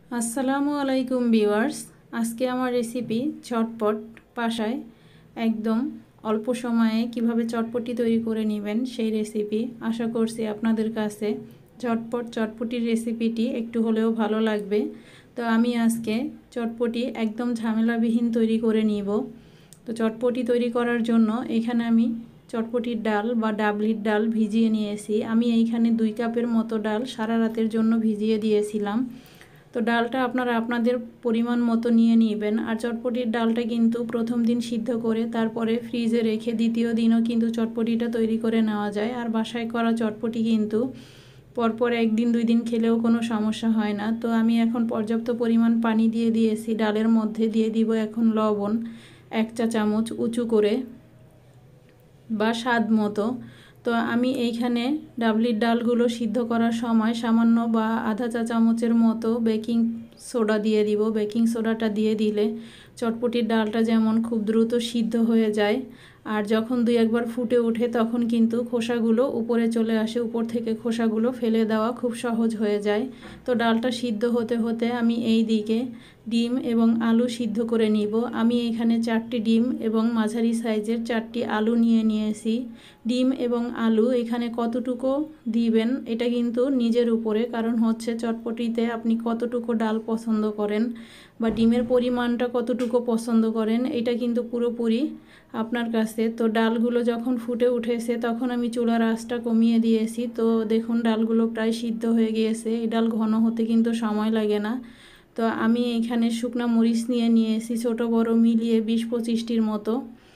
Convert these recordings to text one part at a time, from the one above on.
আসসালামু আলাইকুম ভিউয়ার্স। আজকে আমার রেসিপি ঝটপট বাসায় একদম অল্প সময়ে কিভাবে চটপটি তৈরি করে নেবেন সেই রেসিপি। আশা করছি আপনাদের কাছে ঝটপট চটপটির রেসিপিটি একটু হলেও ভালো লাগবে। তো আমি আজকে চটপটি একদম ঝামেলাবিহীন তৈরি করে নিব। তো চটপটি তৈরি করার জন্য এখানে আমি চটপটির ডাল বা ডাবলির ডাল ভিজিয়ে নিয়েছি। আমি এইখানে 2 কাপের মতো ডাল সারা রাতের জন্য ভিজিয়ে দিয়েছিলাম। তো ডালটা আপনারা আপনাদের পরিমাণ মতো নিয়ে নেবেন। আর চটপটির ডালটা কিন্তু প্রথম দিন সিদ্ধ করে তারপরে ফ্রিজে রেখে দ্বিতীয় দিনও কিন্তু চটপটিটা তৈরি করে নেওয়া যায়। আর বাসায় করা চটপটি কিন্তু পরপর 1 দিন 2 দিন খেলেও কোনো সমস্যা হয় না। তো আমি এখন পর্যাপ্ত পরিমাণ পানি দিয়ে দিয়েছি। ডালের মধ্যে দিয়ে দিব এখন লবণ 1 চা চামচ উঁচু করে বা স্বাদ মতো। তো আমি এইখানে ডাবলির ডালগুলো সিদ্ধ করার সময় সামান্য বা আধা চা চামচের মতো বেকিং সোডা দিয়ে দিব। বেকিং সোডাটা দিয়ে দিলে চটপটির ডালটা যেমন খুব দ্রুত সিদ্ধ হয়ে যায়, আর যখন 2 একবার ফুটে ওঠে তখন কিন্তু খোসাগুলো উপরে চলে আসে, উপর থেকে খোসাগুলো ফেলে দেওয়া খুব সহজ হয়ে যায়। তো ডালটা সিদ্ধ হতে হতে আমি এই দিকে ডিম এবং আলু সিদ্ধ করে নিব। আমি এখানে 4টি ডিম এবং মাঝারি সাইজের 4টি আলু নিয়েছি। ডিম এবং আলু এখানে কতটুকু দিবেন এটা কিন্তু নিজের উপরে, কারণ হচ্ছে চটপটিতে আপনি কতটুকু ডাল পছন্দ করেন বা ডিমের পরিমাণটা কতটুকু পছন্দ করেন এটা কিন্তু পুরোপুরি আপনার কাছে। তো ডালগুলো যখন ফুটে উঠেছে তখন আমি চুলার আঁচটা কমিয়ে দিয়েছি। তো দেখুন ডালগুলো প্রায় সিদ্ধ হয়ে গিয়েছে। এই ডাল ঘন হতে কিন্তু সময় লাগে না। তো আমি এখানে শুকনা মরিচ নিয়েছি ছোট বড় মিলিয়ে 20-25টির মতো,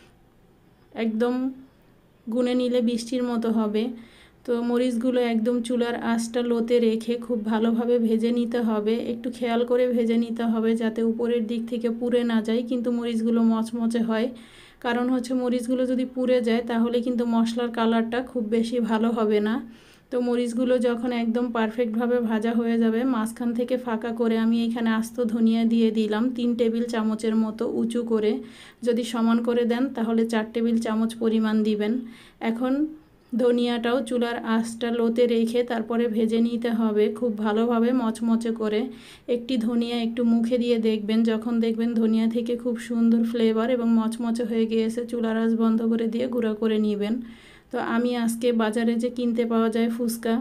একদম গুনে নিলে 20টির মতো হবে। তো মরিচগুলো একদম চুলার আঁচটা লোতে রেখে খুব ভালোভাবে ভেজে নিতে হবে। একটু খেয়াল করে ভেজে নিতে হবে যাতে উপরের দিক থেকে পুড়ে না যায়, কিন্তু মরিচগুলো মচমচে হয়। কারণ হচ্ছে মরিচগুলো যদি পুড়ে যায় তাহলে কিন্তু মশলার কালারটা খুব বেশি ভালো হবে না। তো মরিচগুলো যখন একদম পারফেক্টভাবে ভাজা হয়ে যাবে মাঝখান থেকে ফাঁকা করে আমি এখানে আস্ত ধনিয়া দিয়ে দিলাম 3 টেবিল চামচের মতো উঁচু করে। যদি সমান করে দেন তাহলে 4 টেবিল চামচ পরিমাণ দিবেন। এখন ধনিয়াটাও চুলার আঁচটা লোতে রেখে তারপরে ভেজে নিতে হবে খুব ভালোভাবে মচমচে করে। একটি ধনিয়া একটু মুখে দিয়ে দেখবেন, যখন দেখবেন ধনিয়া থেকে খুব সুন্দর ফ্লেভার এবং মচমচে হয়ে গিয়েছে চুলার আঁচ বন্ধ করে দিয়ে গুঁড়া করে নেবেন। তো আমি আজকে বাজারে যে কিনতে পাওয়া যায় ফুচকা,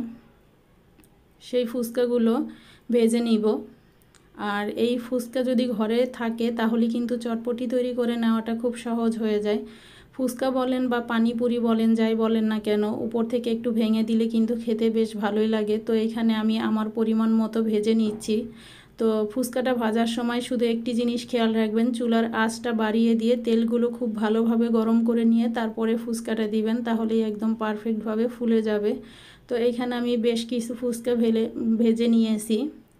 সেই ফুচকাগুলো ভেজে নিব। আর এই ফুচকা যদি ঘরে থাকে তাহলে কিন্তু চটপটি তৈরি করে নেওয়াটা খুব সহজ হয়ে যায়। ফুচকা বলেন বা পানিপুরি বলেন, যাই বলেন না কেন, উপর থেকে একটু ভেঙে দিলে কিন্তু খেতে বেশ ভালোই লাগে। তো এখানে আমি আমার পরিমাণ মতো ভেজে নিচ্ছি। তো ফুচকাটা ভাজার সময় শুধু একটি জিনিস খেয়াল রাখবেন, চুলার আঁচটা বাড়িয়ে দিয়ে তেলগুলো খুব ভালোভাবে গরম করে নিয়ে তারপরে ফুচকাটা দিবেন, তাহলেই একদম পারফেক্টভাবে ফুলে যাবে। তো এইখানে আমি বেশ কিছু ফুচকা ভেজে নিয়েছি।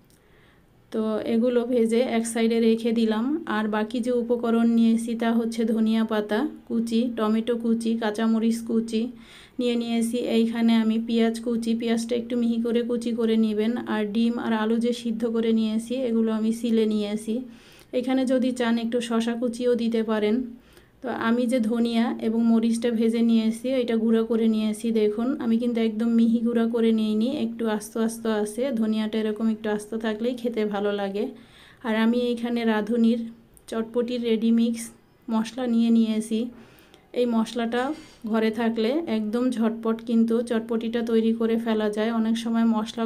তো এগুলো ভেজে এক সাইডে রেখে দিলাম। আর বাকি যে উপকরণ নিয়েছি তা হচ্ছে ধনিয়া পাতা কুচি, টমেটো কুচি, কাঁচামরিচ কুচি নিয়েছি। এইখানে আমি পেঁয়াজ কুচি, পেঁয়াজটা একটু মিহি করে কুচি করে নেবেন। আর ডিম আর আলু যে সিদ্ধ করে নিয়েছি এগুলো আমি সিলে নিয়েছি। এখানে যদি চান একটু শসা কুচিও দিতে পারেন। তো আমি যে ধনিয়া এবং মরিচটা ভেজে নিয়েছি এটা গুঁড়ো করে নিয়েছি। দেখুন আমি কিন্তু একদম মিহি গুঁড়ো করে নিইনি, একটু আস্ত আস্ত আছে। ধনিয়াটা এরকম একটু আস্ত থাকলেই খেতে ভালো লাগে। আর আমি এইখানে রাঁধুনির চটপটির রেডিমিক্স মশলা নিয়েছি। এই মশলাটা ঘরে থাকলে একদম ঝটপট কিন্তু চটপটিটা তৈরি করে ফেলা যায়। অনেক সময় মশলা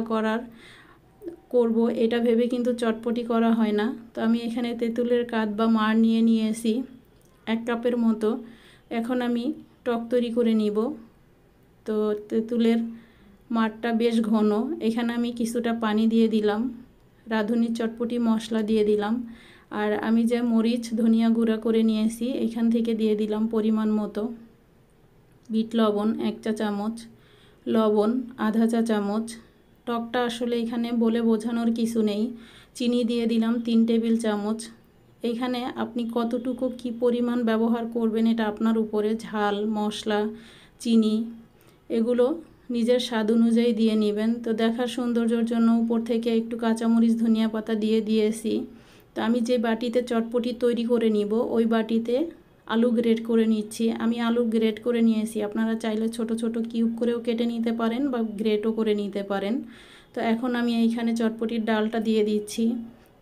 করব এটা ভেবে কিন্তু চটপটি করা হয় না। তো আমি এখানে তেঁতুলের কাঠ বা মাড় নিয়েছি 1 কাপের মতো। এখন আমি টক তৈরি করে নিব। তো তেঁতুলের মাড়টা বেশ ঘন, এখানে আমি কিছুটা পানি দিয়ে দিলাম, রাঁধুনির চটপটি মশলা দিয়ে দিলাম। আর আমি যে মরিচ ধনিয়া গুঁড়া করে নিয়েছি এখান থেকে দিয়ে দিলাম পরিমাণ মতো। বিট লবণ 1 চা চামচ, লবণ আধা চা চামচ। টকটা আসলে এখানে বলে বোঝানোর কিছু নেই। চিনি দিয়ে দিলাম 3 টেবিল চামচ। এইখানে আপনি কতটুকু কি পরিমাণ ব্যবহার করবেন এটা আপনার উপরে, ঝাল মশলা চিনি এগুলো নিজের স্বাদ অনুযায়ী দিয়ে নেবেন। তো দেখার সৌন্দর্যের জন্য উপর থেকে একটু কাঁচামরিচ ধনিয়া পাতা দিয়েছি। তো আমি যে বাটিতে চটপটি তৈরি করে নিব ওই বাটিতে আলু গ্রেট করে নিচ্ছি। আমি আলু গ্রেট করে নিয়েছি, আপনারা চাইলে ছোট ছোট কিউব করেও কেটে নিতে পারেন বা গ্রেটও করে নিতে পারেন। তো এখন আমি এইখানে চটপটির ডালটা দিয়ে দিচ্ছি। তো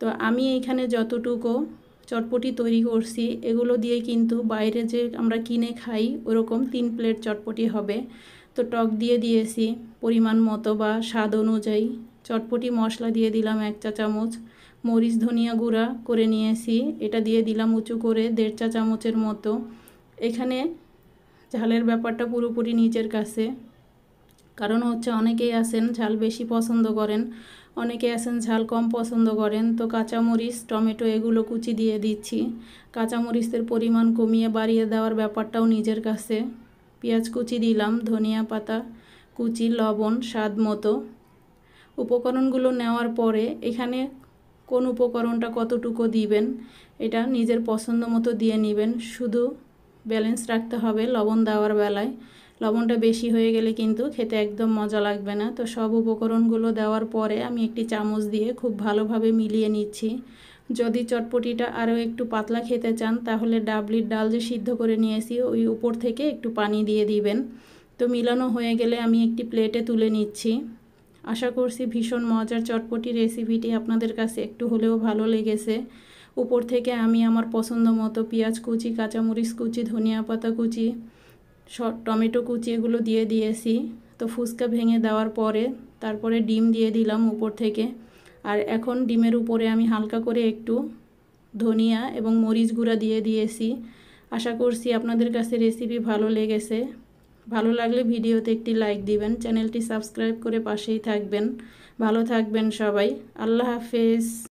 তো আমি এইখানে যতটুকু চটপটি তৈরি করছি এগুলো দিয়ে কিন্তু বাইরে যে আমরা কিনে খাই ওরকম 3 প্লেট চটপটি হবে। তো টক দিয়ে দিয়েছি পরিমাণ মতো বা স্বাদ অনুযায়ী। চটপটি মশলা দিয়ে দিলাম 1 চা চামচ, মরিচ ধনিয়া গুঁড়া করে নিয়েছি, এটা দিয়ে দিলাম উঁচু করে 1.5 চা চামচের মতো। এখানে ঝালের ব্যাপারটা পুরোপুরি নিজের কাছে, কারণ হচ্ছে অনেকেই আছেন ঝাল বেশি পছন্দ করেন, অনেকে আছেন ঝাল কম পছন্দ করেন। তো কাঁচামরিচ টমেটো এগুলো কুচি দিয়ে দিচ্ছি। কাঁচামরিচের পরিমাণ কমিয়ে বাড়িয়ে দেওয়ার ব্যাপারটাও নিজের কাছে। পেঁয়াজ কুচি দিলাম, ধনিয়া পাতা কুচি, লবণ স্বাদ মতো। উপকরণগুলো নেওয়ার পরে এখানে কোন উপকরণটা কতটুকু দিবেন এটা নিজের পছন্দ মতো দিয়ে নেবেন। শুধু ব্যালেন্স রাখতে হবে লবণ দেওয়ার বেলায়, লবণটা বেশি হয়ে গেলে কিন্তু খেতে একদম মজা লাগবে না। তো সব উপকরণগুলো দেওয়ার পরে আমি একটি চামচ দিয়ে খুব ভালোভাবে মিলিয়ে নিচ্ছি। যদি চটপটিটা আরও একটু পাতলা খেতে চান তাহলে ডাবলির ডাল যে সিদ্ধ করে নিয়েছি ওই উপর থেকে একটু পানি দিয়ে দিবেন। তো মিলানো হয়ে গেলে আমি একটি প্লেটে তুলে নিচ্ছি। আশা করছি ভীষণ মজার চটপটি রেসিপিটি আপনাদের কাছে একটু হলেও ভালো লেগেছে। উপর থেকে আমি আমার পছন্দ মতো পেঁয়াজ কুচি, কাঁচামরিচ কুচি, ধনিয়া পাতা কুচি, টমেটো কুচি এগুলো দিয়ে দিয়েছি। তো ফুচকা ভেঙে দেওয়ার পরে তারপরে ডিম দিয়ে দিলাম উপর থেকে। আর এখন ডিমের উপরে আমি হালকা করে একটু ধনিয়া এবং মরিচ গুঁড়া দিয়ে দিয়েছি। আশা করছি আপনাদের কাছে রেসিপি ভালো লেগেছে। ভালো লাগলে ভিডিওতে একটি লাইক দিবেন, চ্যানেলটি সাবস্ক্রাইব করে পাশেই থাকবেন। ভালো থাকবেন সবাই, আল্লাহ হাফেজ।